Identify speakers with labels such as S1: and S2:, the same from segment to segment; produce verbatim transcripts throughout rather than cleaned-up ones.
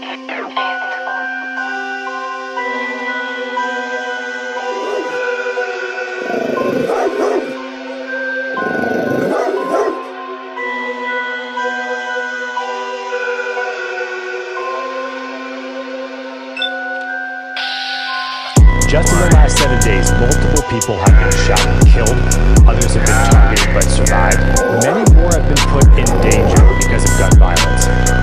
S1: Just in the last seven days, multiple people have been shot and killed. Others have been targeted but survived. Many more have been put in danger because of gun violence.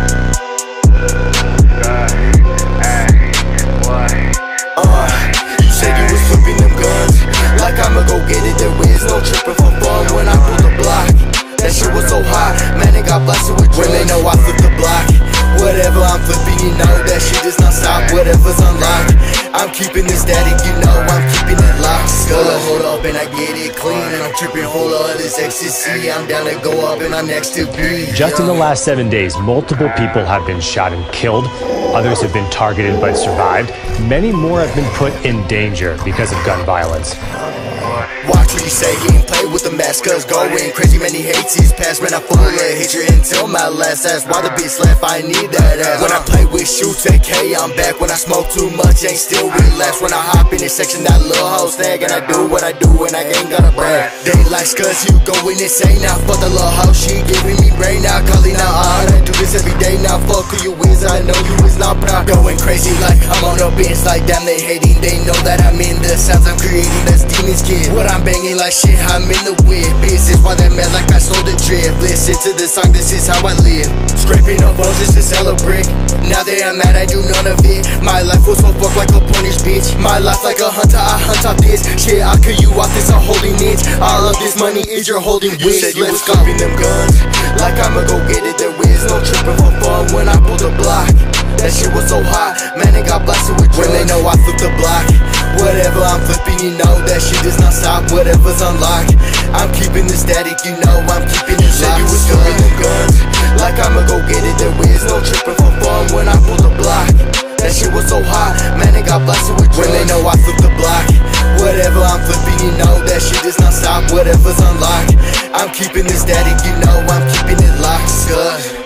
S2: Uh, you said you was flipping them guns like I'ma go get it. There is no tripping for fun when I pull the block. That shit was so hot, man, it got blasted with drugs. When they know I flip the block, whatever I'm flipping, you know that shit does not stop. Whatever's unlocked, I'm keeping this static, you know I'm keeping it locked. Hold up, hold up, and I get it clean. And I'm tripping, hold up, this ecstasy. I'm down to go up and I'm next to be.
S1: Just in the last seven days, multiple people have been shot and killed. Others have been targeted but survived. Many more have been put in danger because of gun violence.
S2: Watch what you say, he ain't play with the mask, cause going crazy, man, he hates his past. Man, I'm full of hatred until my last ass. Why the bitch left, I need that ass. When I play with shoots, A K, I'm back. When I smoke too much, ain't still relax. When I hop in this section, that little hoe snag, and I do what I do, and I ain't gotta brag. They like cause you going insane now. Fuck the little hoe, she giving me brain now. Calling out, uh, I do this every day now. Fuck who you is, I know you is not, but I'm going crazy like I'm on a bench. Like damn, they hating, they know that I'm in the sounds I'm creating. That's demons, kid. What I'm banging like shit, I'm in the whip. This is why they mad like I sold a drip. Listen to the song, this is how I live. Scraping up bones just to sell a brick. Now that I'm mad, I do none of it. My life was so fucked like a punish bitch. My life like a hunter, I hunt off this shit. I kill you off this, I'm holding it. All of this money is your holding wish. You said you was copying them guns like I'ma go get it. There is no tripping for fun when I pull the block. That shit was so hot, man, it got blasted with drugs. When they know I flip the block, whatever I'm flipping, you know that shit does not stop. Whatever's unlocked, I'm keeping the static, you know I'm keeping it locked. Said you was flipping them guns like I'ma go get it. There is no tripping for fun when I pull the block. That shit was so hot, man, it got blasted with drugs. When they know I flip the block, whatever I'm flipping, you know that shit does not stop. Whatever's unlocked, I'm keeping the static, you know I'm keeping it locked. Good.